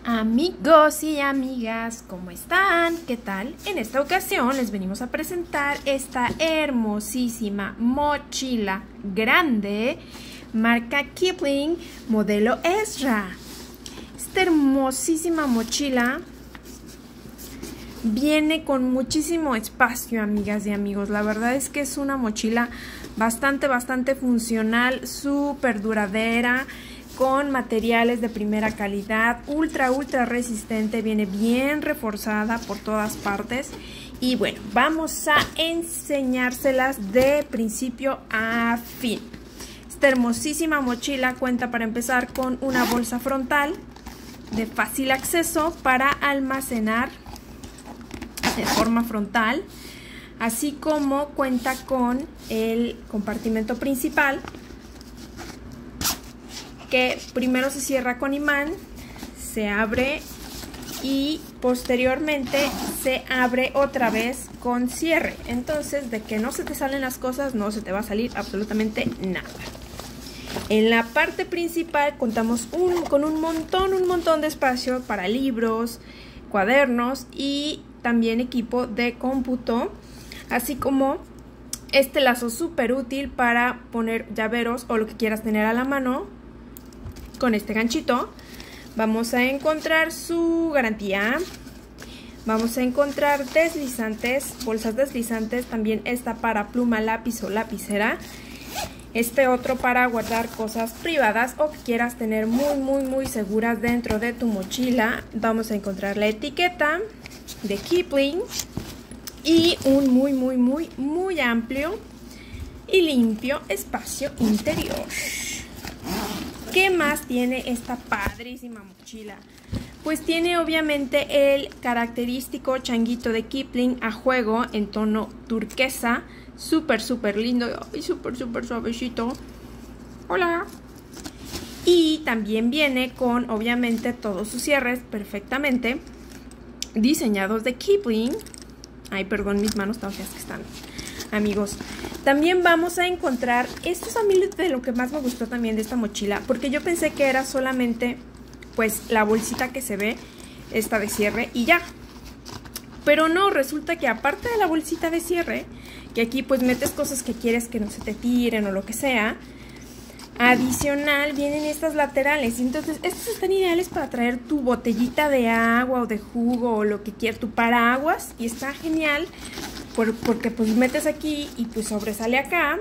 Amigos y amigas, ¿cómo están? ¿Qué tal? En esta ocasión les venimos a presentar esta hermosísima mochila grande, marca Kipling, modelo Ezra. Esta hermosísima mochila viene con muchísimo espacio, amigas y amigos. La verdad es que es una mochila bastante funcional, súper duradera, con materiales de primera calidad, ultra resistente, viene bien reforzada por todas partes. Y bueno, vamos a enseñárselas de principio a fin. Esta hermosísima mochila cuenta, para empezar, con una bolsa frontal de fácil acceso para almacenar de forma frontal, así como cuenta con el compartimento principal, que primero se cierra con imán, se abre y posteriormente se abre otra vez con cierre. Entonces, de que no se te salen las cosas, no se te va a salir absolutamente nada. En la parte principal contamos con un montón de espacio para libros, cuadernos y también equipo de cómputo, así como este lazo súper útil para poner llaveros o lo que quieras tener a la mano. Con este ganchito vamos a encontrar su garantía, vamos a encontrar deslizantes, bolsas deslizantes, también esta para pluma, lápiz o lapicera, este otro para guardar cosas privadas o que quieras tener muy seguras dentro de tu mochila. Vamos a encontrar la etiqueta de Kipling y un muy amplio y limpio espacio interior. ¿Qué más tiene esta padrísima mochila? Pues tiene obviamente el característico changuito de Kipling a juego en tono turquesa, súper lindo y súper suavecito. Hola. Y también viene con obviamente todos sus cierres perfectamente diseñados de Kipling. Ay, perdón, mis manos tan feas que están, amigos. También vamos a encontrar, esto es a mí de lo que más me gustó también de esta mochila, porque yo pensé que era solamente pues la bolsita que se ve, esta de cierre y ya. Pero no, resulta que aparte de la bolsita de cierre, que aquí pues metes cosas que quieres que no se te tiren o lo que sea, adicional vienen estas laterales. Entonces estos están ideales para traer tu botellita de agua o de jugo o lo que quieras, tu paraguas, y está genial porque pues metes aquí y pues sobresale acá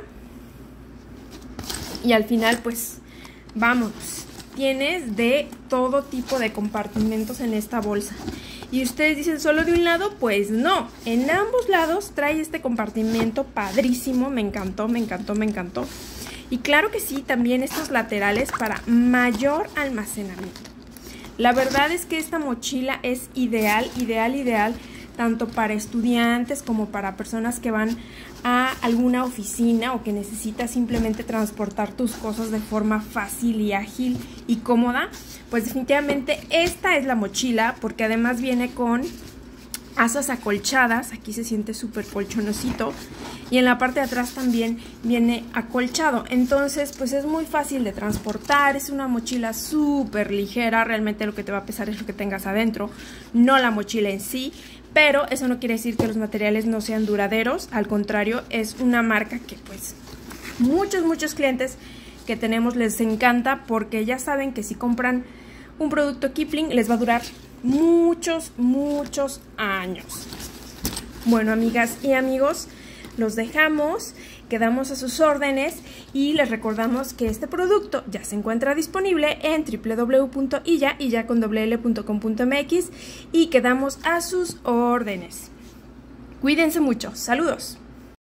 y al final pues vamos, tienes de todo tipo de compartimentos en esta bolsa. Y ustedes dicen, ¿solo de un lado? Pues no, en ambos lados trae este compartimento padrísimo, me encantó. Y claro que sí, también estos laterales para mayor almacenamiento. La verdad es que esta mochila es ideal, tanto para estudiantes como para personas que van a alguna oficina o que necesitas simplemente transportar tus cosas de forma fácil y ágil y cómoda. Pues definitivamente esta es la mochila, porque además viene con asas acolchadas. Aquí se siente súper colchonosito y en la parte de atrás también viene acolchado. Entonces pues es muy fácil de transportar, es una mochila súper ligera. Realmente lo que te va a pesar es lo que tengas adentro, no la mochila en sí. Pero eso no quiere decir que los materiales no sean duraderos. Al contrario, es una marca que pues muchos clientes que tenemos les encanta, porque ya saben que si compran un producto Kipling les va a durar muchos años. Bueno, amigas y amigos, los dejamos, quedamos a sus órdenes y les recordamos que este producto ya se encuentra disponible en www.iya.com.mx y quedamos a sus órdenes. Cuídense mucho, saludos.